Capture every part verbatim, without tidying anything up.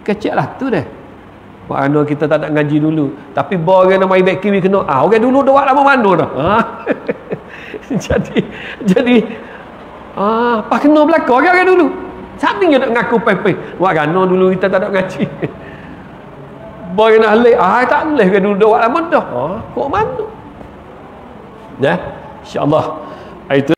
Kecil lah tu dah. Mana kita tak nak ngaji dulu. Tapi orang nak main back kiri kena. Ah, orang dulu dah buat lama mana dah. Ha? jadi, jadi, ah, pas kena belakang orang-orang dulu. Siapa yang nak ngaku pai-pai? Buat gana dulu kita tak nak ngaji. Boy nak leh, ah tak leh ke dulu dah buat lama dah. Ah, kok mana? Ya, insya-Allah. Itu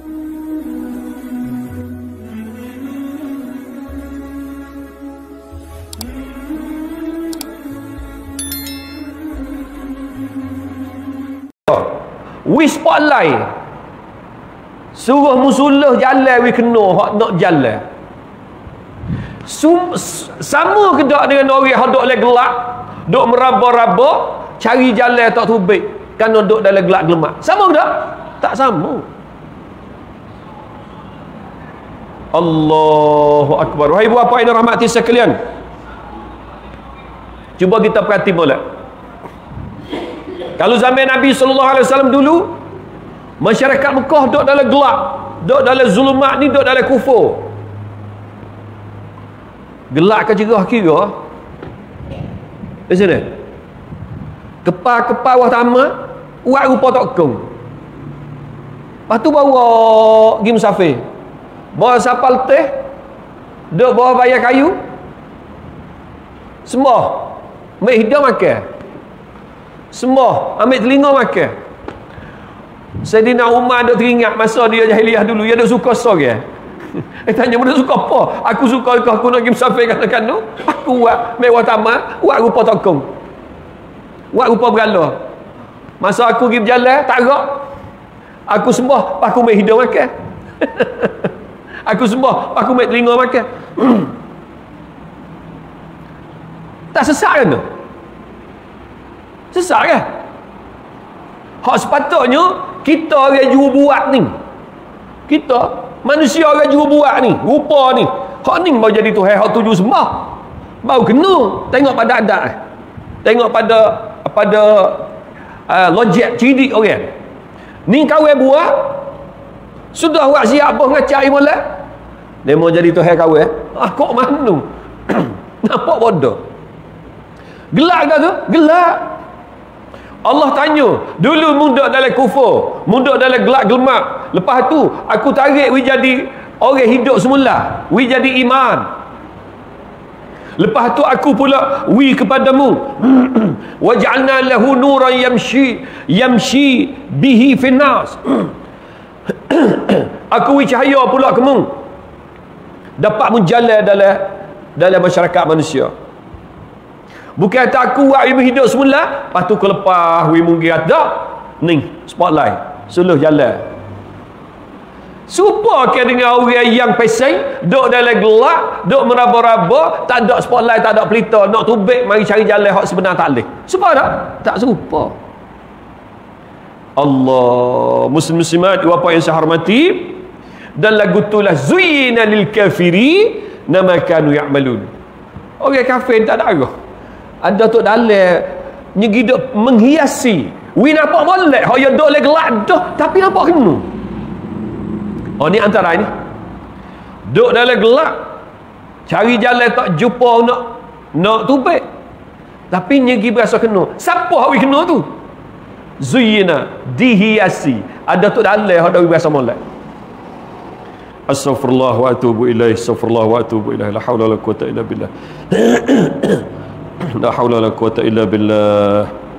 wi spotlight suruh musulah jalan wi kena hak nak jalan. Sum, sama ke tak dengan orang yang duk le gelap, duk meraba-raba cari jalan tak tubik kerana duk dalam gelap gelemak. Sama ke tak? Tak sama. Allahu akbar. Wahai ibu bapa yang rahmati sekalian, cuba kita perhati molek. Kalau zaman Nabi sallallahu alaihi wasallam dulu, masyarakat Mekah duduk dalam gelap, duduk dalam zulumat ni, duduk dalam kufur. Gelap ke cerah kira di sini. Kepal-kepal wah tamat, uat rupa tak kong. Lepas tu bawa pergi musafir. Bawa sapal teh, duduk bawah bayar kayu. Semua ambil hidung makan. Semua ambil telinga makan. Sayyidina Umar duk teringat masa dia jahiliah dulu, dia duk suka sorang. Eh tanya mana suka apa? Aku suka kau aku nak pergi musafir kan-kan. Aku buat mewah tamat, buat rupa tokong. Buat rupa berala. Masa aku pergi berjalan tak gerak. Aku sembah, aku ambil hidung makan. Aku sembah, aku ambil telinga makan. Tak sesat kan tu? Sesat kan? Hak sepatutnya kita orang juru buat ni, kita manusia orang juru buat ni, rupa ni, hak ni baru jadi Tuhan, hak tuju sembah baru kena. Tengok pada adat, tengok pada pada uh, logik cerdik orang ni. Kawan buat sudah buat siap apa ngacak imolek, dia mau jadi Tuhan kawan. Ah, kok mana nampak bodoh. Gelak ke tu? Gelak. Allah tanya, dulu munduk dalam kufur, munduk dalam gelap gelmak. Lepas tu aku tarik wi jadi orang hidup semula, wi jadi iman. Lepas tu aku pula wi kepadamu, waj'alna lahu nuran yamshi yamshi bihi finnas. Aku wi cahaya pula kamu, dapat menjalan dalam dalam masyarakat manusia. Bukan kata aku buat ibu hidup semula, lepas tu ke lepas wi mungkin ada ni spotlight suluh jalan. Supa ke dengan orang yang pesing duk dalam gelap, duk meraba-raba, tak ada spotlight, tak ada pelita, nak tubik mari cari jalan hak sebenar tak leh. Serupa tak? Tak serupa. Allah, muslim-muslimat apa yang saya hormati, dan lagu itulah zuyyina lil kafiri nama kanu ya'malun. Orang kafir tak ada arah. Ada tu dalam nyegidup menghiasi. Wi nampak molek, hak ya duk le gelap dah, tapi nampak kena. Oh ni antara ini. Duk dalam gelap, cari jalan tak jumpa nak nak tubik. Tapi nyegi berasa kena. Siapa hak wi kena tu? Zuyyina, dihiasi. Ada tu dalam hak dak berasa molek. Astaghfirullah wa atubu ilaih. Astaghfirullah wa atubu ilaih. La haula wala quwata illa billah. La haula wala quwata illa billah.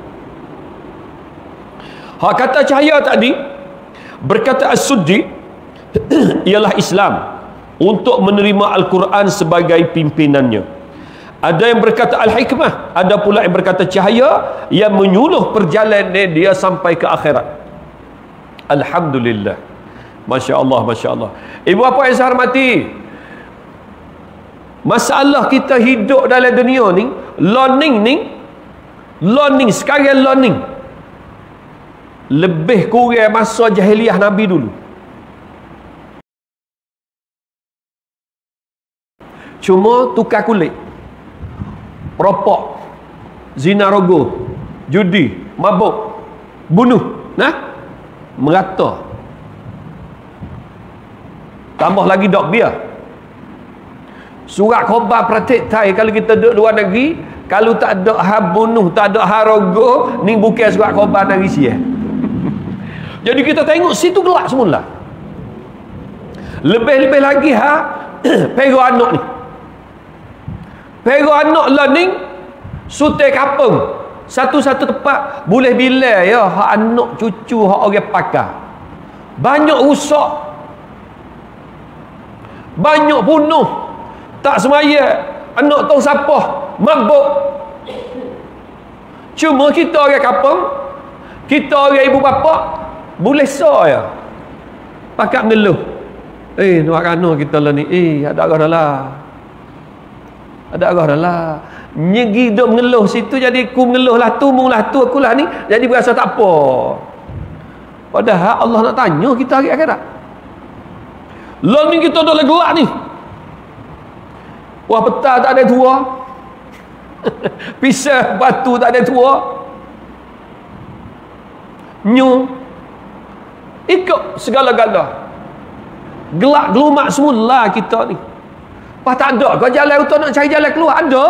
Hak kata cahaya tadi, berkata As-Suddi, ialah Islam untuk menerima Al-Quran sebagai pimpinannya. Ada yang berkata Al-Hikmah, ada pula yang berkata cahaya yang menyuluh perjalanan dia sampai ke akhirat. Alhamdulillah. Masya Allah, Masya Allah. Ibu apa yang saya hormati, masalah kita hidup dalam dunia ni, learning ni, learning sekarang learning lebih kurang masa jahiliah Nabi dulu. Cuma tukar kulit, peropok, zina rogo, judi, mabuk, bunuh, nah, merata. Tambah lagi dok biar. Surat khabar praktik tai kalau kita duduk luar negeri, kalau tak ada hak bunuh, tak ada hak rogo, ni bukan surat khabar negeri sia. Jadi kita tengok situ gelap semula. Lebih-lebih lagi ha pego anak ni. Pego anak lah ni sutai kapung. Satu-satu tempat boleh bila ya hak anak cucu hak orang pakar. Banyak rusak. Banyak bunuh. Tak semaya, anak tahu siapa, mabuk. Cuma kita orang kampung, kita orang ibu bapa boleh sah ya. Pakat ngeluh. Eh, nak kana kita lah ni. Eh, ada arah dah lah. Ada arah dah lah. Nyegi duk mengeluh situ, jadi aku mengeluh lah tu, mung lah tu, aku lah ni. Jadi berasa tak apa. Padahal Allah nak tanya kita hari akhirat. Lah ni kita dah gelak ni. Wah, petang tak ada tua. Pisah batu tak ada tua. Nyu ikut segala-gala. Gelak gelumak semula kita ni. Pas tak ada kau jalan untuk nak cari jalan keluar. Ada.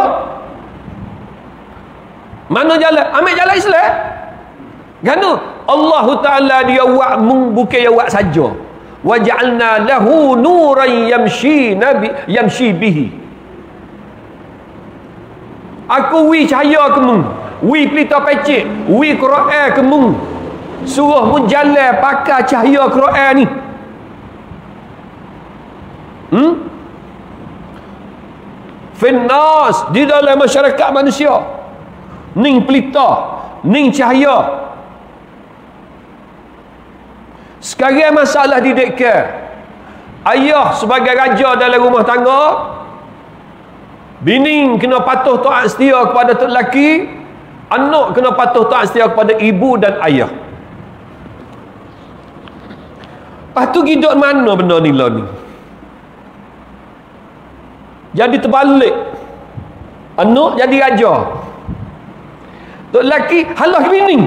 Mana jalan? Ambil jalan Islam. Gana Allah Ta'ala dia buat bukan dia buat saja. Wa ja'alna lahu nuran yamshi nabi yamshi bihi. Aku wi cahaya kemu, wi pelita pecik, wi Quran kemu. Suruh mu jalan pakai cahaya Quran ni. Hmm? Finnas di dalam masyarakat manusia. Ning pelita, ning cahaya. Sekarang masalah didikan. Ayah sebagai raja dalam rumah tangga, bini kena patuh taat setia kepada tok lelaki, anak kena patuh taat setia kepada ibu dan ayah. Lepas tu hidup mana benda ni lah ni? Jadi terbalik. Anak jadi raja. Tok lelaki halah bini.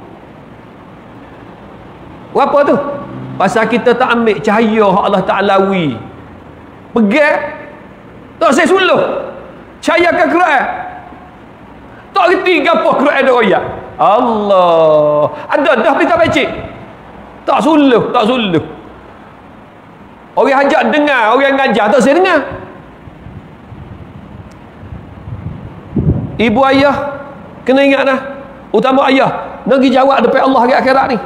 Apa tu? Pasal kita tak ambil cahaya Allah Ta'ala wi. Pegang tak saya suluh. Cahaya ke Quran. Tak reti apa Quran dia royak. Allah. Ada dah berita pecik. Tak suluh, tak suluh. Orang hajat dengar, orang ngajar tak saya dengar. Ibu ayah kena ingat dah. Utama ayah nak pergi jawab depan Allah hari akhirat ni.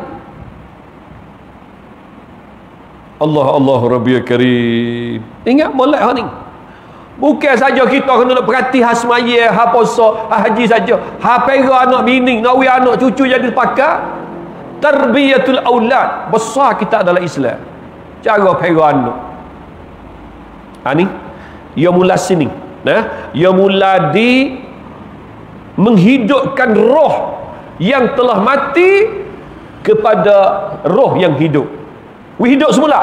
Allah Allah Rabbiyal Karim. Ingat molek hak ni. Bukan saja kita kena nak perhati hak semaya, hak puasa, hak haji saja. Hak pera anak bini, nak wi anak cucu jadi pakar. Tarbiyatul aulad. Besar kita dalam Islam. Cara pera anak. Ha ni, ia mula sini. Nah, ia mula di menghidupkan roh yang telah mati kepada roh yang hidup. Wi hidup semula.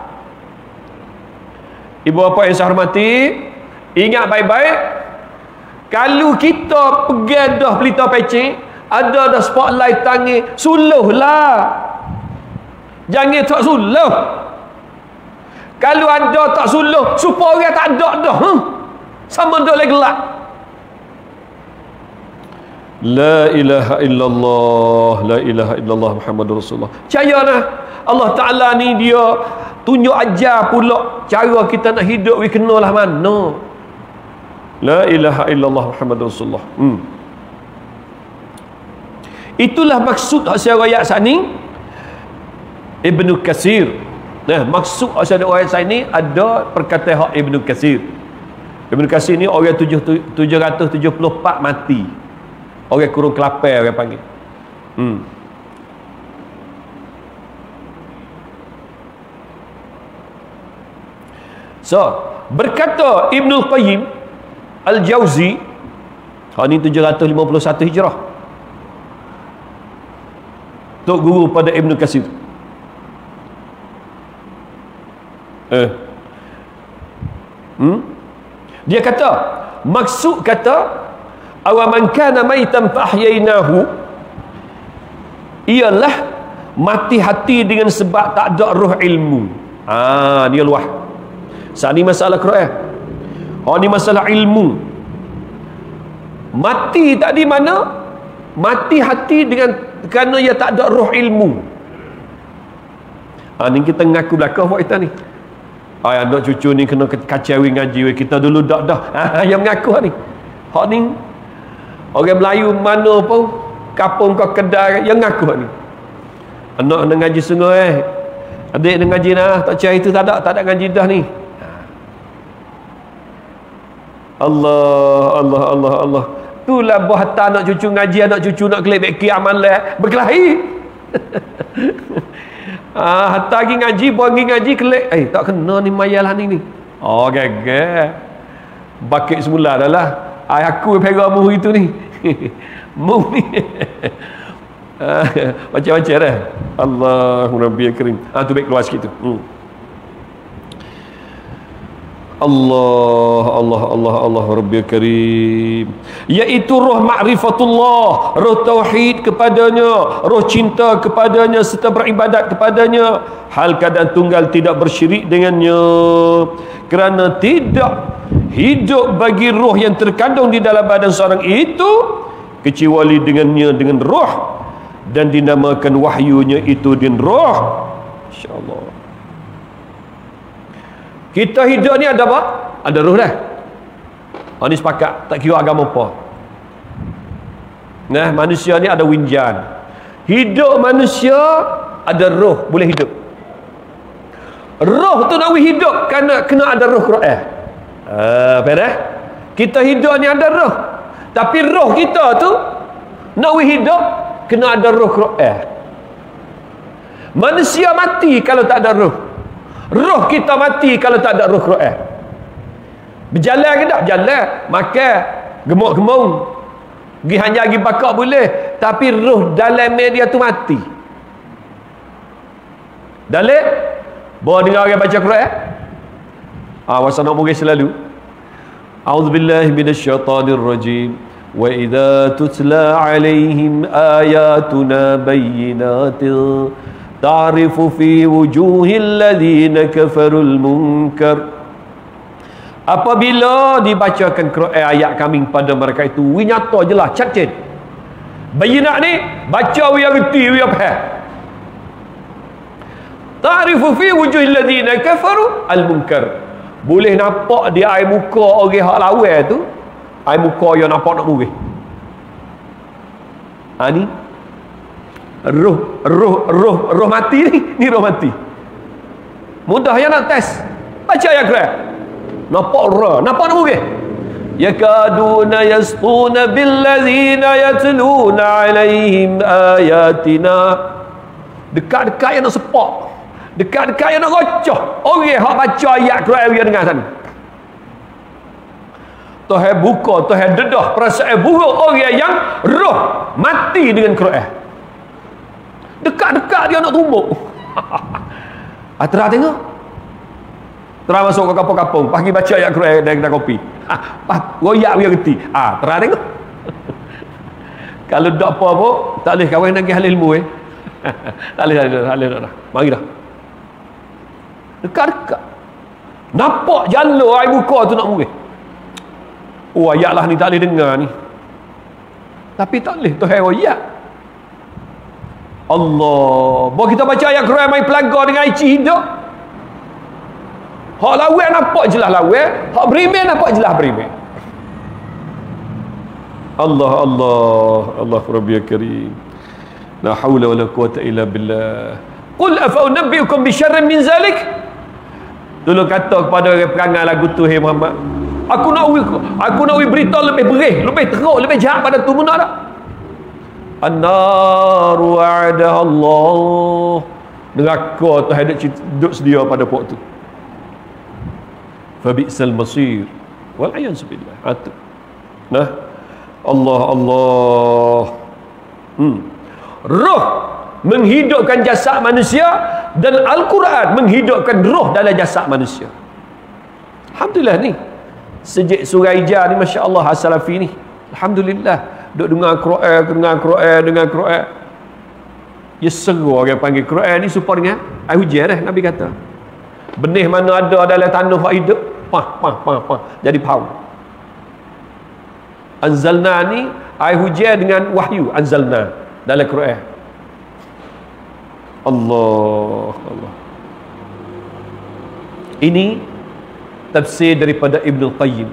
Ibu bapa yang saya hormati, ingat baik-baik, kalau kita pegang dah pelita pecik, ada dah spotlight tangi, suluh lah. Jangan tak suluh. Kalau ada tak suluh, supaya orang tak ada dah. Huh? Sama duk lagi gelap. La ilaha illallah, la ilaha illallah Muhammadur Rasulullah. Percayalah Allah Ta'ala ni dia tunjuk ajar pula cara kita nak hidup, we kenalah mana. La ilaha illallah Muhammadur Rasulullah. Hmm. Itulah maksud hasil ayat sini Ibnu Katsir. Nah, maksud hasil ayat sini ada perkataan hak Ibnu Katsir. Ibnu Katsir ni orang tujuh ratus tujuh puluh empat mati. Orang kurung kelapa orang panggil. Hmm. So, berkata Ibnul Qayyim Al-Jauzi, ha ni tujuh ratus lima puluh satu Hijrah. Tok guru pada Ibnu Katsir. Eh. Hmm? Dia kata, maksud kata awaman kana maitan fahyainahu, ialah mati hati dengan sebab tak ada roh ilmu. Ah, dia luah. Saat ni masalah Quran. Oh, ni masalah ilmu. Mati tak di mana? Mati hati dengan kerana ia tak ada roh ilmu. Ha, ni kita ngaku belakang buat kita ni. Ay, anak cucu ni kena kacawi ngaji. Kita dulu dak dah. Ha, yang mengaku ni. Hak ni orang Melayu mana pun, kampung kau kedai, yang ngaku ni. Anak nak ngaji sungguh eh. Adik nak ngaji dah, tak cari itu tak ada, tak ada ngaji dah ni. Allah, Allah, Allah, Allah. Itulah buah harta anak cucu ngaji, anak cucu nak kelebek kiamat lah. Berkelahi. Ah, harta lagi ngaji, buah lagi ngaji kelek. Eh, tak kena ni mayalah ni ni. Oh, gagal. Bakit semula dah lah. Ay, aku pegang mu itu ni. Mu ni. Macam-macam dah. Allahu Rabbi Karim. Ah, tu baik keluar sikit tu. Hmm. Allah, Allah, Allah, Allah Rabbi Karim. Iaitu roh ma'rifatullah, roh tauhid kepadanya, roh cinta kepadanya serta beribadat kepadanya, hal keadaan tunggal tidak bersyirik dengannya. Kerana tidak hidup bagi roh yang terkandung di dalam badan seorang itu kecuali dengannya dengan roh, dan dinamakan wahyunya itu din roh. InsyaAllah. Kita hidup ni ada apa? Ada roh dah. Oh, ni sepakat. Tak kira agama apa. Nah, manusia ni ada winjan. Hidup manusia ada roh, boleh hidup. Roh tu nak hidup kerana kena ada roh Quran. Ah, apa dah? Kita hidup ni ada roh. Tapi roh kita tu nak hidup kena ada roh Quran. Manusia mati kalau tak ada roh. Roh kita mati kalau tak ada roh Quran. Berjalan ke tak? Berjalan. Makan. Gemuk-gemuk. Pergi hanya pergi bakar boleh. Tapi roh dalam media tu mati. Dalil? Bawa dengar orang baca Quran. Ah, wasa nak mungkin selalu. A'udzubillahi minasyaitanirrajim. Wa idza tutla 'alaihim ayatuna bayyinatin ta'rifu fi wujuhil ladzina kafarul munkar. Apabila dibacakan Quran ayat kami pada mereka itu, wi nyata jelas cacin. Bayinat ni baca wi reti wi faham. Ta'rifu fi wujuhil ladzina kafaru al munkar. Boleh nampak di air muka orang hak lawan tu, air muka yang nampak nak murih. Ha ni roh roh roh roh mati ni, ni roh mati. Mudah yang nak test. Baca ayat Quran. Nampak roh, nampak nak murih. Yakaduna yasquna billadzina yatluna alaihim ayatina. Dekat-dekat yang nak sepak. Dekat-dekat yang nak rocoh. Orang hak baca ayat Quran dia dengar sana. Tuhan buka, Tuhan dedah perasaan buruk orang yang roh mati dengan Quran. Dekat-dekat dia nak tumbuk. Ah, terang tengok. Terang masuk ke kampung-kampung, pagi baca ayat Quran dan kedai kopi. Ah, royak dia reti. Ah, terang tengok. Kalau tak apa-apa, tak boleh kawan nak pergi halil ilmu eh. Tak boleh, tak boleh, tak boleh dah. Mari dah. Dekat-dekat. Nampak jalur air muka tu nak murid. Oh, ayat lah ni tak boleh dengar ni. Tapi tak boleh Tuhan royak. Allah. Bawa kita baca ayat Quran main pelaga dengan ici hidup. Hak lawan nampak jelas lawan, hak beriman nampak jelas beriman. Allah Allah Allah Rabbi Karim. La haula wala quwata illa billah. Qul afa unabbiukum bi syarrin min zalik. Dulu kata kepada orang perangai lagu tu, hey Muhammad, aku nak aku nak berita lebih berih, lebih teruk, lebih jahat pada tu nak tak? An-nar wa'ada Allah. Neraka tu hendak duduk sedia pada pok tu. Fa bi'sal masir. Wal ayyan billah. Atu. Nah. Allah Allah. Hmm. Roh menghidupkan jasad manusia dan Al-Quran menghidupkan roh dalam jasad manusia. Alhamdulillah ni. Sejak Suraija ni masya-Allah as-Salafi ni. Alhamdulillah. Duk dengar Quran, dengar Quran, dengar Quran. Ya seru orang panggil Quran ni supaya dengan air hujan dah Nabi kata. Benih mana ada dalam tanah hak hidup, pah pah pah pah jadi pound. Anzalna ni air hujan dengan wahyu anzalna dalam Quran. Allah Allah. Ini tafsir daripada Ibn Qayyim.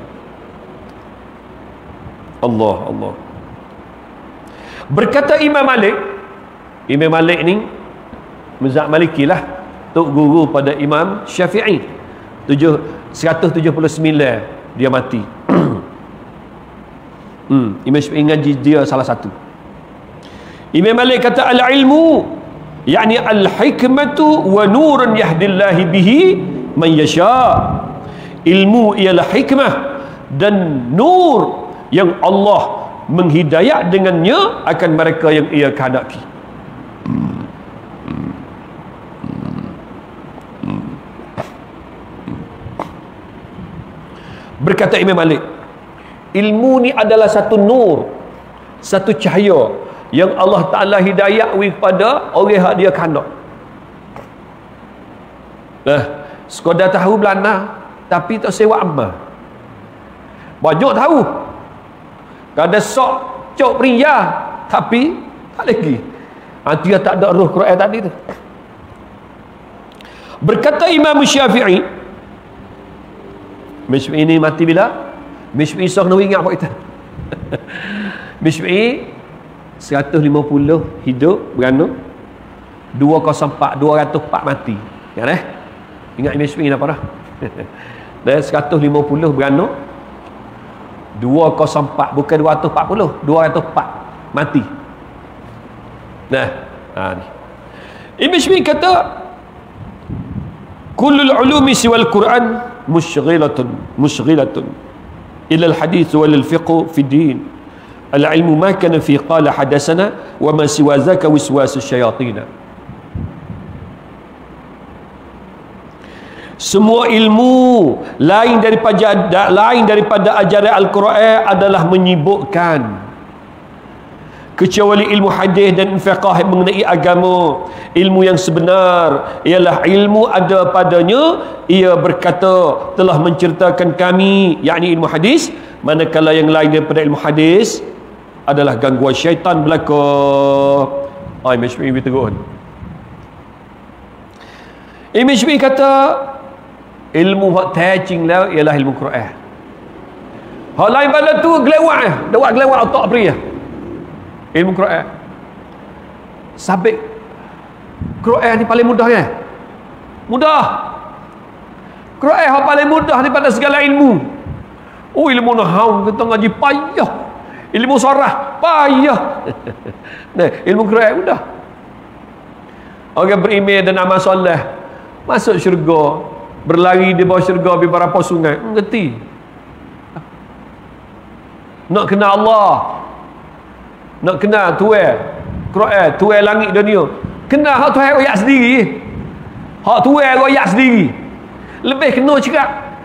Allah Allah. Berkata Imam Malik, Imam Malik ni mazhab Maliki lah, tok guru pada Imam Syafi'i. seratus tujuh puluh sembilan dia mati. hmm, Imam Syafi'i ngaji dia salah satu. Imam Malik kata al-ilmu yakni al-hikmatu wa nurun yahdillahi bihi man yasha. Ilmu ialah hikmah dan nur yang Allah menghidayat dengannya akan mereka yang ia kehendaki. Berkata Imam Malik, ilmu ni adalah satu nur, satu cahaya yang Allah Ta'ala hidayat kepada orang yang dia kehendak. Nah, sekadar tahu belana tapi tak sewa amal. Banyak tahu, kadang sok cok pria tapi tak lagi. Ha, dia tak ada roh Quran tadi tu. Berkata Imam Syafi'i, Imam Syafi'i ini mati bila? Imam Syafi'i sok nak ingat apa kita. Imam Syafi'i seratus lima puluh hidup beranak, dua kosong empat, dua ratus empat mati. Ingat eh? Ingat Imam Syafi'i apa dah? Dan seratus lima puluh beranak, dua kosong empat, bukan dua ratus empat puluh, dua ratus empat mati. Nah, ha ni. Ibn Syafi'i kata kullul ulumi siwal Quran mushghilatun mushghilatun ila al-hadith wal fiqh fi din. Al-ilmu ma kana fi qala hadatsana wa ma siwa zaka wiswas asyayatin. Semua ilmu lain daripada lain daripada ajaran Al-Quran adalah menyibukkan, kecuali ilmu hadis dan fiqh mengenai agama. Ilmu yang sebenar ialah ilmu ada padanya ia berkata telah menceritakan kami, yakni ilmu hadis, manakala yang lain daripada ilmu hadis adalah gangguan syaitan belaka. Ai Imam Syafi'i bertegur. Imam Syafi'i kata ilmu hak teaching lah ialah ilmu Quran. Hak lain pada tu gelewak eh, dawak gelewak otak pria. Ilmu Quran. Sabik Quran ni paling mudah kan? Mudah. Quran hak paling mudah daripada segala ilmu. Oh, ilmu nahwu kita ngaji payah. Ilmu sarah payah. Nah, ilmu Quran mudah. Orang beriman dan amal soleh masuk syurga, berlari di bawah syurga beberapa sungai. Ngerti? Nak kenal Allah, nak kenal Tuhan Quran, Tuhan langit dunia, kenal hak Tuhan royak sendiri. Hak Tuhan royak sendiri lebih kena cakap.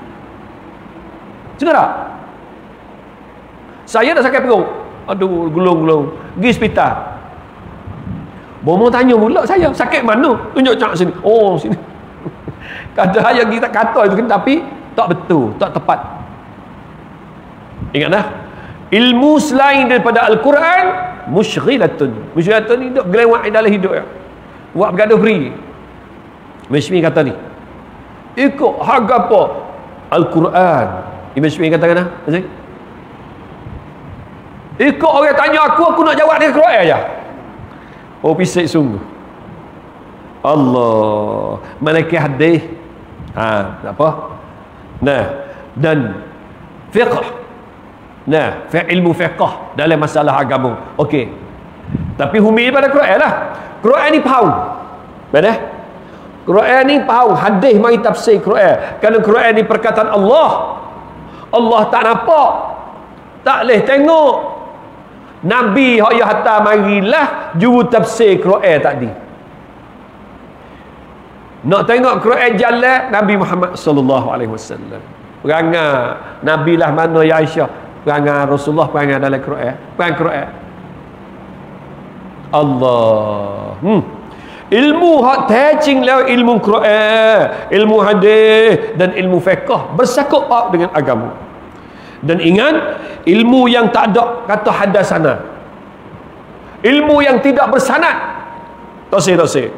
Cakap tak? Saya dah sakit perut, aduh gulung-gulung, pergi hospital. Bomo tanya pula saya, sakit mana? Tunjuk cak sini. Oh, sini. Kata yang kita kata itu kan, tapi tak betul, tak tepat. Ingat dah, ilmu selain daripada Al-Quran mushghilatun. Mushghilatun ni duk gelewak dalam hidup ya. Buat bergaduh beri. Imam Syafi'i kata ni, ikut harga apa? Al-Quran. Imam Syafi'i kata kan? Ikut orang tanya aku, aku nak jawab dia Quran aja. Oh, pisik sungguh. Allah. Malaikat hadis. Ha, tak apa. Nah, dan fiqh. Nah, fi ilmu fiqh dalam masalah agama. Okey. Tapi humi pada Quran lah. Quran ni faham. Betul? Quran ni faham, hadis mari tafsir Quran. Kerana Quran ni perkataan Allah. Allah tak nampak. Tak boleh tengok. Nabi hak ya hatta marilah juru tafsir Quran tadi. Nak tengok Quran jalan Nabi Muhammad sallallahu alaihi wasallam. Perangai Nabi lah mana ya Aisyah? Perangai Rasulullah, perangai dalam Quran. Perangai Quran. Allah. Hmm. Ilmu hak teaching lewat ilmu Quran, ilmu hadis dan ilmu fiqh bersangkut paut dengan agama. Dan ingat, ilmu yang tak ada kata hadasana, ilmu yang tidak bersanad, tosir-tosir.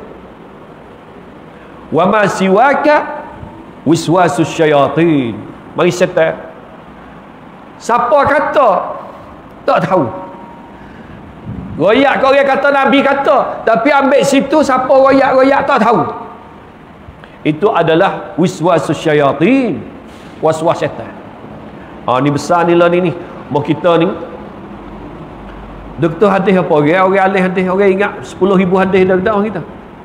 Wa ma siwaka wiswasus syayatin. Mari setan. Siapa kata tak tahu. Royak kau orang kata Nabi kata, tapi ambil situ siapa royak-royak tak tahu. Itu adalah wiswasus syayatin, waswas syaitan. Ah ni besar ni lah ni ni. Mau kita ni doktor hadis apa orang, orang alih hadis, orang ingat sepuluh ribu hadis dah dah kita.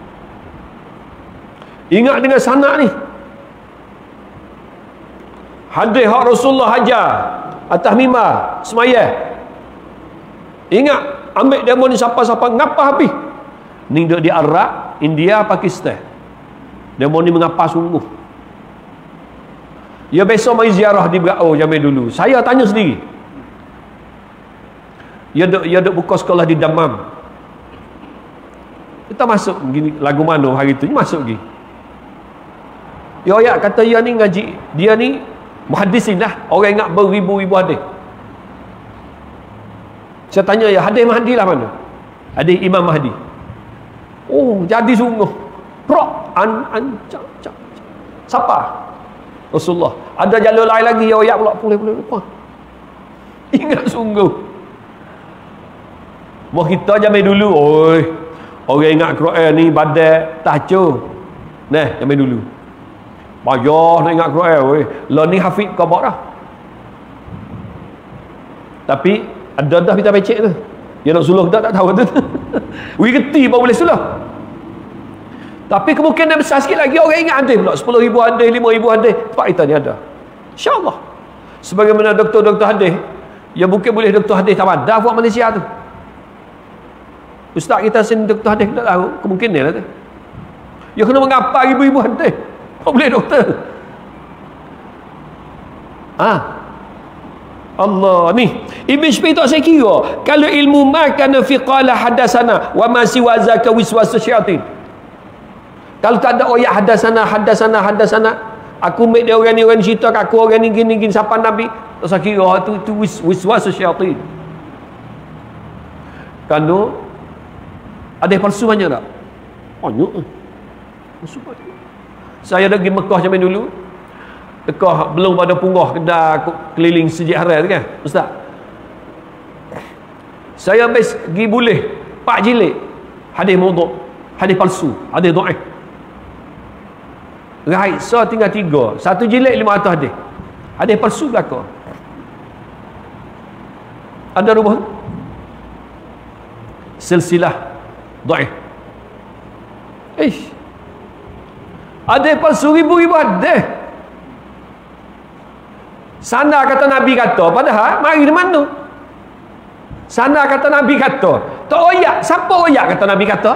Ingat dengan sanad ni. Hadis hak Rasulullah hajar atas mimbar semaya. Ingat, ambil demo ni siapa-siapa ngapa habis. Ni duduk di Arab, India, Pakistan. Demo ni mengapa sungguh. Ya besok mai ziarah di Berau zaman dulu. Saya tanya sendiri. Ya duk ya duk buka sekolah di Dammam. Kita masuk gini lagu mana hari tu masuk pergi. Ya ya kata dia ni ngaji, dia ni muhaddisin lah, orang ingat beribu-ribu hadis. Saya tanya ya, hadis Mahdi lah mana? Hadis Imam Mahdi. Oh, jadi sungguh. Prok an an cak cak. Siapa? Rasulullah. Ada jalur lain lagi ya ya pula boleh-boleh lupa. Ingat sungguh. Mau kita zaman dulu, oi. Orang ingat Quran ni badai tacu. Nah, zaman dulu. Payah nak ingat Quran, oi. Lah ni hafid kau buat dah. Tapi ada dah kita becek tu. Dia nak suluh tak tak tahu tu. We reti baru boleh suluh. Tapi kemungkinan besar sikit lagi orang ingat hadis pula sepuluh ribu hadis, lima ribu hadis. Tempat kita ni ada. Insya-Allah. Sebagaimana doktor-doktor hadis, ya mungkin boleh doktor hadis tawadah buat Malaysia tu. Ustaz kita sini doktor hadis tak tahu, kemungkinan lah tu. Ya kena mengapa ribu-ribu hadis. Tak boleh doktor. Ah. Allah ni Ibn Shbi tak saya kira kalau ilmu makana fi qala hadasana wa ma siwa zaka wiswasus syaitan. Kalau tak ada ayat hadasana hadasana hadasana, aku make dia orang ni orang cerita kat aku orang ni gini gini siapa Nabi, tak saya kira tu tu wiswasus syaitan. Kan tu ada palsu banyak tak? Banyak. Palsu banyak. Saya dah pergi Mekah zaman dulu. Dekah belum pada punggah kedai keliling sejarah tu kan Ustaz. Saya habis pergi boleh empat jilid hadis maudhu', hadis palsu, hadis dhaif. Right, so tinggal tiga. Satu jilid lima ratus hadis. Hadis palsu belaka. Ada rumah silsilah dhaif. Ish. Hadis palsu ribu-ribu hadis. Sana kata Nabi kata, padahal mari di mana? Sana kata Nabi kata, tak royak. Siapa royak kata Nabi kata?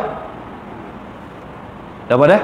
Dah pada?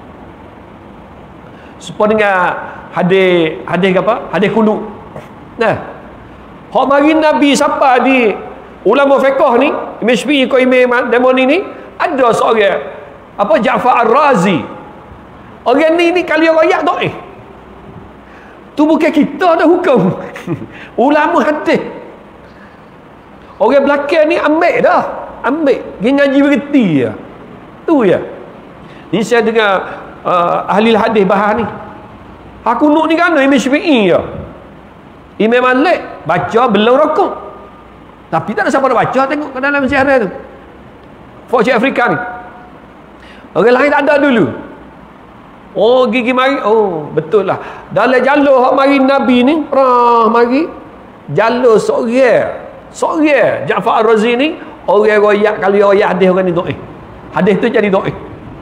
Supaya dengan hadis hadis apa? Hadis qulub. Nah. Hak mari Nabi siapa di ulama fiqh ni, Ibn Shbi ko imam demoni ni, ada seorang apa Ja'far Ar-Razi. Orang ni ni kali royak dhaif. Tu bukan kita dah hukum. Ulama hadis. Orang belakang ni ambil dah. Ambil. Dia ngaji berhenti ya. Tu ya. Ni saya dengar uh, ahli hadis bahas ni. Aku nuk ni kan Imam Syafi'i ya. Imam Malik baca belum rokok. Tapi tak ada siapa nak baca, tengok ke dalam sejarah tu. Fok Afrika ni. Orang lain tak ada dulu. Oh gigi mari, oh betul lah. Dalam jalur hak mari Nabi ni, rah mari jalur seorang, seorang Ja'far Ar-Razi ni, orang royak kali royak hadis orang ni dhaif. Hadis tu jadi dhaif.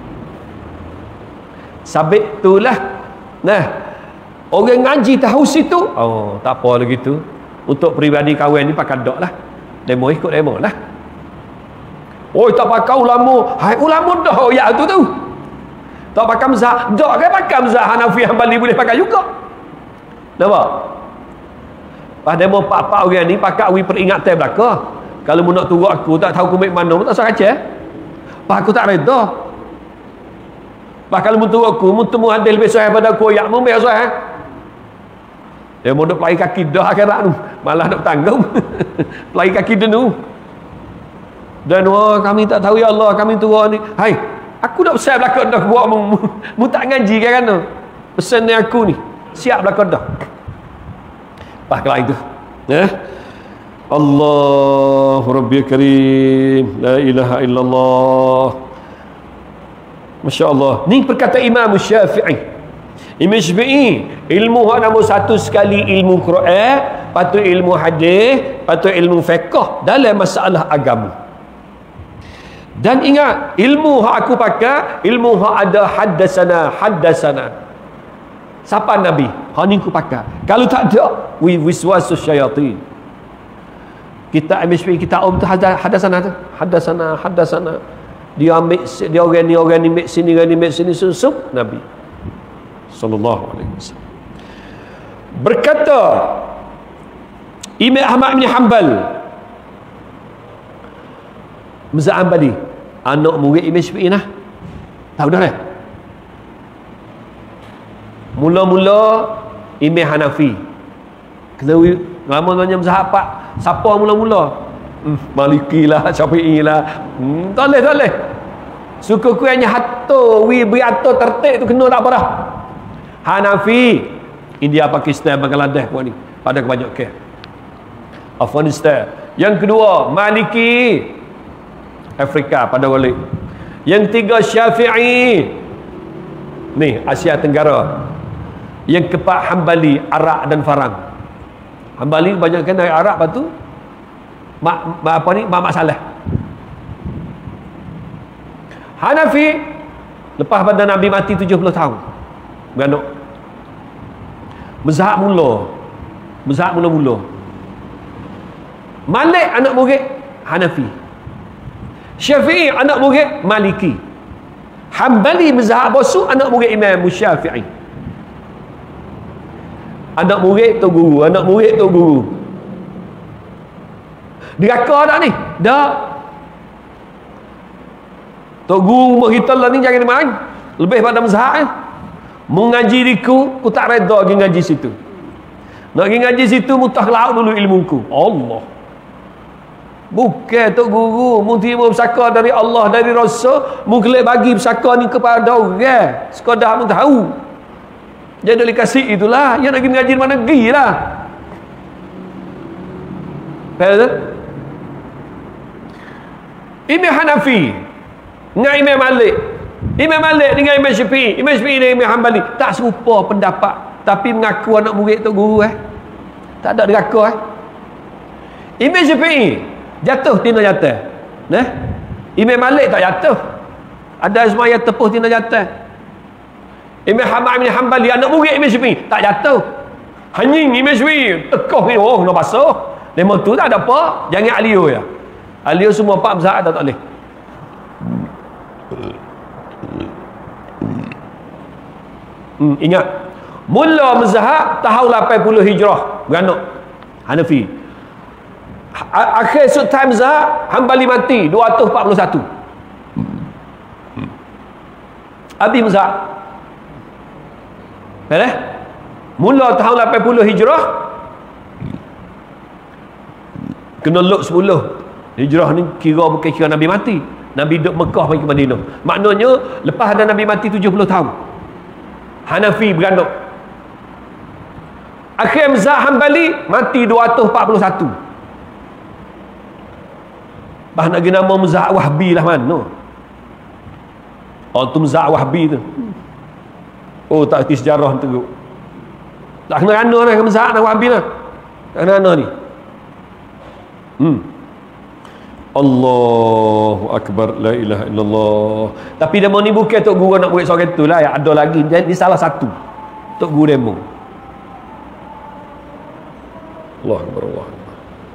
Sabit itulah. Nah, orang ngaji tahu situ, oh tak apa lagi tu. Untuk peribadi kawan ni pakai dok lah. Demo ikut demo lah. Oh tak pakai ulama, hai ulama dah royak tu tu. Tak pakai mazhab, dak kan pakai mazhab Hanafi Hanbali boleh pakai juga. Nampak? Pas demo pak-pak orang ni pakai wi peringatan belaka. Kalau mu nak turut aku tak tahu kumik mana, tak usah kacau. Pak aku tak reda. Bah kalau mu turut aku, mu temu hadis lebih sahih pada aku, yak mu lebih sahih. Dia mau duk pelai kaki dah akhirat tu. Malah nak tanggung. Pelai kaki dulu. Dan wah, kami tak tahu ya Allah, kami turun ni. Hai, aku dah siap belakang dah buat mu. Mu tak ngaji kan tu. Pesan ni aku ni. Siap belakang dah. Bah kalau itu. Ya. Allah Rabbil Karim, la ilaha illallah. Masya Allah. Ni perkataan Imam Syafi'i. Imam Syafi'i, ilmu hak nombor satu sekali ilmu Quran, patut ilmu hadis, patut ilmu fiqh dalam masalah agama. Dan ingat, ilmu hak aku pakai, ilmu hak ada haddasana, haddasana. Siapa Nabi? Hak ni aku pakai. Kalau tak ada, wiswasus syaitan. Kita ambil Syafi'i, kita om tu haddasana tu. Haddasana, haddasana. Dia ambil, dia orang ni, orang ni, ambil sini, orang ni, ambil sini, susup Nabi sallallahu alaihi wasallam. Berkata Imam Ahmad bin Hanbal, Mazhab Hanbali, anak murid Imam Syafi'i nah. Tahu dah eh? Mula-mula Imam Hanafi. Kalau lama-lamanya mazhab apa? Siapa mula-mula? Hmm, Maliki lah, Syafi'i lah. Hmm, tak boleh, tak boleh. Suka kuihnya hato, wi beratur tertib tu kena tak apa dah. Hanafi, India, Pakistan, Bangladesh pun ni pada kebanyakan. Afghanistan. Yang kedua, Maliki, Afrika pada balik. Yang tiga, Syafi'i, ni Asia Tenggara. Yang keempat, Hanbali, Arak dan Farang. Hanbali banyakkan dari Arak, lepas tu mak, mak apa ni, mak masalah. Hanafi, lepas pada Nabi mati tujuh puluh tahun beranak. Mazhab mula, mazhab mula-mula. Malik anak murid Hanafi, Syafi'i anak murid Maliki, Hanbali mazhab bosu anak murid Imam Syafi'i. Anak murid tu guru, anak murid tu guru. Diraka tak ni? Dak. Tok guru rumah kita lah ni jangan main. Lebih pada mazhab eh. Mengaji diku, ku tak reda pergi ngaji situ. Nak pergi ngaji situ, mutah laut dulu ilmuku. Allah. Bukan tok guru, mu terima pesaka dari Allah, dari Rasul, mu kelak bagi pesaka ni kepada orang. Sekadar mu tahu. Jadi boleh kasih itulah. Yang nak pergi ngaji di mana pergi lah. Faham tak? Imam Hanafi dengan Imam Malik, Imam Malik dengan Imam Syafi'i, Imam Syafi'i dengan Imam Hanbali tak serupa pendapat, tapi mengaku anak murid tu guru eh. Tak ada deraka eh. Imam Syafi'i jatuh tina jatuh. Nah. Imam Malik tak jatuh. Ada semaya tepuh tina jatuh. Imam Ahmad bin Hanbali anak murid Imam Syafi'i tak jatuh. Hanying Imam Syafi'i tekoh ni, oh nak basuh. Lemah tu tak ada apa, jangan alio ya. Alio semua pak mazhab tak boleh. Hmm, ingat. Mula mazhab tahun lapan puluh Hijrah beranak Hanafi. Akhir sultan mazhab Hanbali mati dua ratus empat puluh satu. Habis mazhab. Boleh? Mula tahun lapan puluh Hijrah kena luk sepuluh Hijrah ni kira bukan kira Nabi mati. Nabi duduk Mekah pergi ke Madinah. Maknanya lepas ada Nabi mati tujuh puluh tahun. Hanafi beranak. Akhir mazhab Hanbali mati dua ratus empat puluh satu. Bah nak guna nama mazhab Wahbi lah mana? Oh tu mazhab Wahbi tu. Oh tak erti sejarah tu. Tak kena rana lah mazhab Wahbi lah. Tak kena rana ni. Hmm. Allahu Akbar, la ilaha illallah. Tapi demo ni bukan tok guru nak murid seorang tu lah, yang ada lagi. Jadi salah satu tok guru demo. Allah Akbar, Allah Akbar.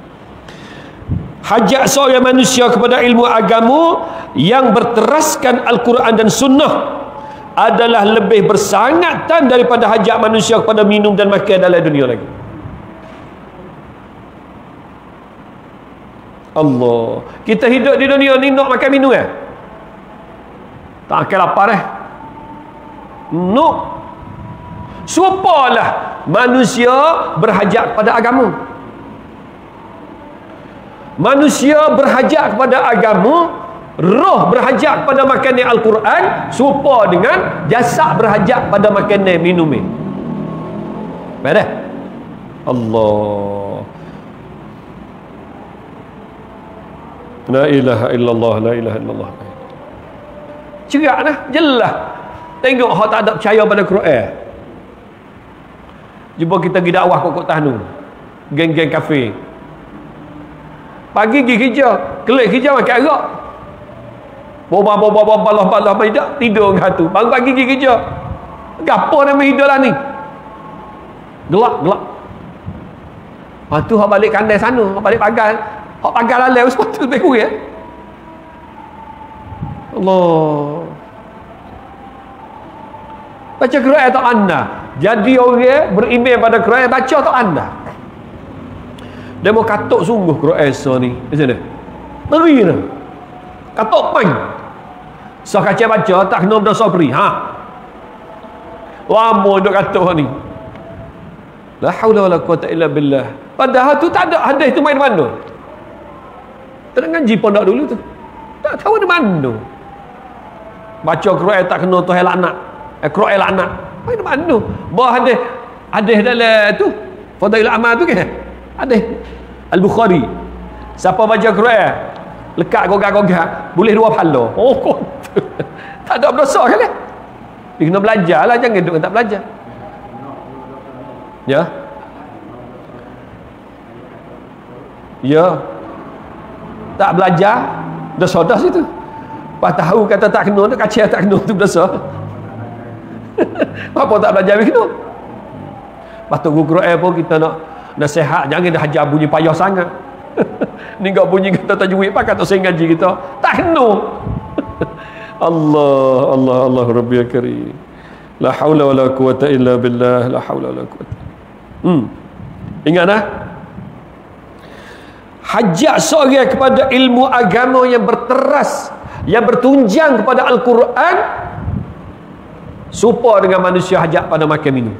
Hajat seorang manusia kepada ilmu agama yang berteraskan Al-Quran dan Sunnah adalah lebih bersangatan daripada hajat manusia kepada minum dan makan dalam dunia lagi. Allah. Kita hidup di dunia ni nak makan minum eh? Tak akan lapar eh? No. Serupalah manusia berhajat kepada agama. Manusia berhajat kepada agama, roh berhajat pada makanan Al-Quran, serupa dengan jasad berhajat pada makanan minum. Betul? Allah. La ilaha illallah, la ilaha illallah. Cerak dah, jelas. Tengok hak tak ada percaya pada Quran. Jumpa kita pergi dakwah kokok tahnu. Geng-geng kafe. Pagi pergi kerja, kelik kerja makan arak. Boba-boba balah-balah tidak tidur dengan tu. Baru pagi pergi kerja. Gapo nama hidup lah ni? Gelak-gelak. Lepas tu hak balik kandai sana, hak balik pagar. Hak pagar lalai sepatu lebih kurang. Allah. Baca Quran tak anda. Jadi orang beriman pada Quran, baca tak anda. Dia mau katuk sungguh Quran so ni. Macam mana? Ngeri dah. Katuk pang. So kaca baca tak kena berdosa beri. Ha. Lama duk katuk ni. La haula wala quwata illa billah. Padahal tu tak ada hadis tu main mana. Tak ngaji pondok dulu tu. Tak tahu di mana. Baca Quran tak kena tu laknat. Eh Quran laknat. Main mana? Bah hadis hadis dalam tu Fadail Amal tu ke? Hadis Al-Bukhari. Siapa baca Quran lekat gogak-gogak boleh dua pahala. Oh kau. Tak ada berdosa kan? Dia kena belajarlah, jangan duduk tak belajar. Ya. Ya. Tak belajar dosa-dosa situ. Pas tahu kata tak kena, tak kacau tak kena tu dosa. Apa tak belajar begitu? Lepas tu guru Quran pun kita nak nasihat, jangan dah hajar bunyi payah sangat. Ni kau bunyi kata tajwid pak kata saya ngaji kita. Tak kena. Allah Allah Allah Rabbil Karim. La haula wala quwata illa billah, la haula wala quwata. Hmm. Ingat dah? Hajat seorang kepada ilmu agama yang berteras, yang bertunjang kepada Al-Quran, serupa dengan manusia hajat pada makan minum.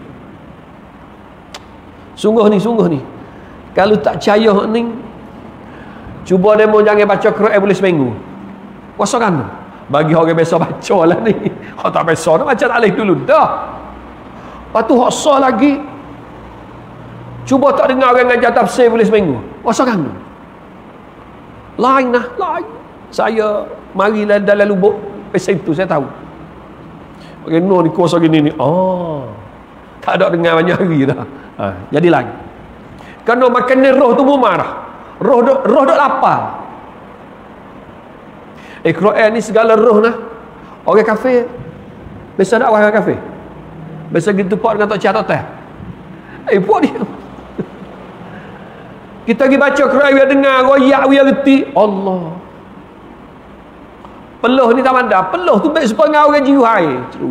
Sungguh ni, sungguh ni. Kalau tak percaya ni, cuba demo jangan baca Quran boleh seminggu. Puasa kan? Bagi orang biasa baca lah ni. Orang tak biasa nak baca tak boleh dulu. Dah. Lepas tu hak sah lagi. Cuba tak dengar orang ngajar tafsir boleh seminggu. Puasa kan? Lain lah, lain. Saya marilah dalam lubuk. Pasal itu saya tahu. Okay, no ni kuasa gini ni. Oh. Tak ada dengar banyak hari dah. Ha, jadi lagi. Kerana makan roh tu marah. Roh duk, roh duk lapar. Eh Quran ni segala roh nah. Orang kafir. Biasa tak orang kafir. Biasa gitu pak dengan tok cah tok teh. Eh puak dia. Kita pergi baca Quran dia dengar royak dia reti. Allah. Peluh ni tak mandar. Peluh tu baik sepengah orang jiwa hai.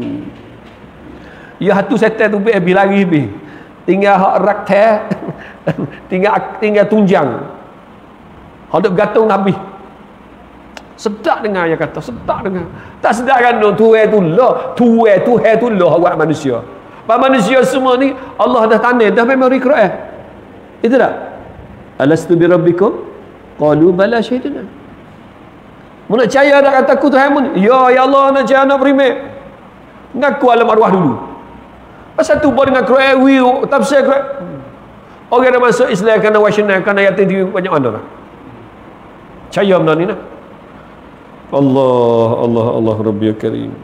Ya hatu setan tu baik habis lari habis. Tinggal hak rak teh. tinggal tinggal tunjang. Hak duk gantung habis. Sedap dengar yang kata, sedap dengar. Tak sedap kan tu eh tu lah, tu eh tu eh tu lah buat manusia. Pak manusia semua ni Allah dah tanda dah memori Quran. Itu tak? Alastu bi rabbikum? Qalu bala syahidna. Mun nak percaya nak kata aku Tuhan mun? Ya ya Allah nak percaya nak beriman. Ngaku alam arwah dulu. Pasal tu buat dengan Quran wi tafsir Quran. Orang dah masuk Islam kerana wasyana kerana yatim di banyak mana lah. Percaya benda ni nah. Allah Allah Allah Rabbil Karim.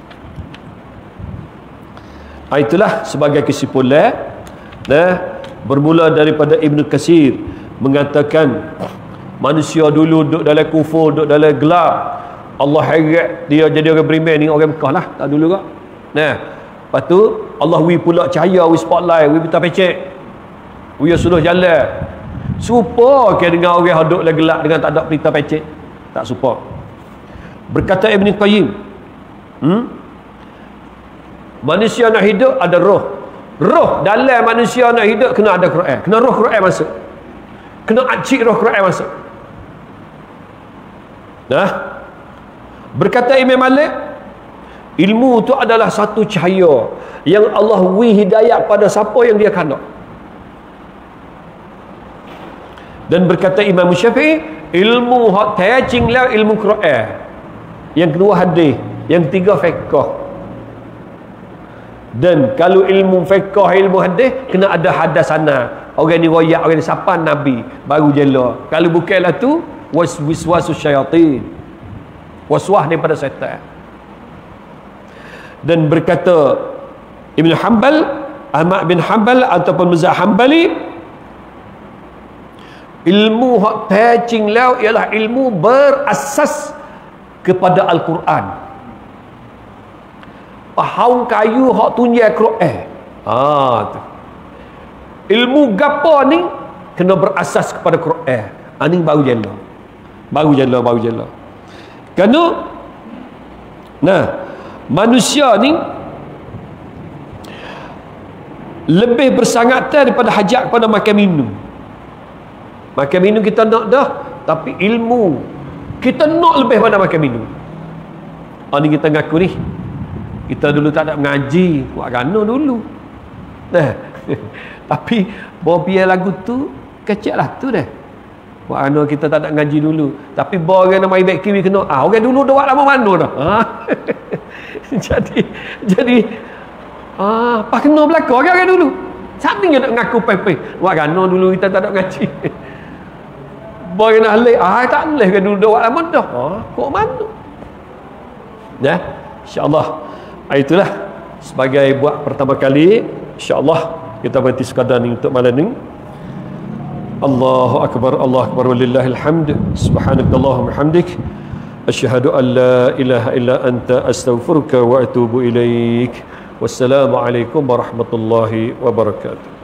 Ha, itulah sebagai kesimpulan nah, bermula daripada Ibn Katsir mengatakan manusia dulu duduk dalam kufur, duduk dalam gelap. Allah heret dia jadi orang beriman ni orang Mekah lah tak dulu kak. Nah, lepas tu Allah wi pula cahaya, wi spotlight, wi pita pecek, wi suruh jalan. Serupa ke dengan orang duduk dalam gelap dengan tak ada pita pecek? Tak serupa. Berkata Ibn Qayyim, hmm? manusia nak hidup ada roh. Roh dalam manusia nak hidup kena ada Quran. Kena roh Quran masuk. Kena acik roh Quran masuk. Nah. Berkata Imam Malik, Ilmu tu adalah satu cahaya yang Allah wi hidayah pada siapa yang dia kena. Dan berkata Imam Syafi'i, ilmu hak tajing lah ilmu Quran, yang kedua hadis, yang ketiga fiqh. Dan kalau ilmu fiqh, ilmu hadis, kena ada hadasana, orang ni royak, orang ni sapan Nabi baru jela. Kalau bukanlah tu waswasus syaitan, waswah daripada syaitan. Dan berkata Ibn Hanbal, Ahmad bin Hanbal ataupun Mazhab Hanbali, ilmu hak tajing lau ialah ilmu berasas kepada Al-Quran. Haung kayu hak tunjai Quran. Ah tu. Ilmu gapo ni kena berasas kepada Quran. Ah ni baru jela. Baru jela, baru jela. Kerana nah, manusia ni lebih bersangatan daripada hajat kepada makan minum. Makan minum kita nak dah, tapi ilmu kita nak lebih pada makan minum. Ah ni kita ngaku ni, kita dulu tak ada mengaji, buat gana dulu. Nah, tapi bawa biar lagu tu kecil lah tu dah. Buat gana kita tak ada mengaji dulu. Tapi bawa orang nak main back kiri kena, ah orang dulu dah buat lama mana dah. Ah. jadi jadi ah pas kena belakang orang, orang dulu. Siapa yang nak ngaku pai-pai? Buat gana dulu kita tak ada mengaji. Bawa orang nak leh, ah tak leh kan dulu dah buat lama dah. Ah, kok mana? Ya, insya-Allah. Itulah sebagai buat pertama kali, insya-Allah kita berhenti sekadar ni untuk malam ni. Allahu akbar, Allahu akbar, walillahil hamd. Subhanakallahumma hamdik, asyhadu an la ilaha illa anta, astaghfiruka wa atubu ilaik. Wassalamualaikum warahmatullahi wabarakatuh.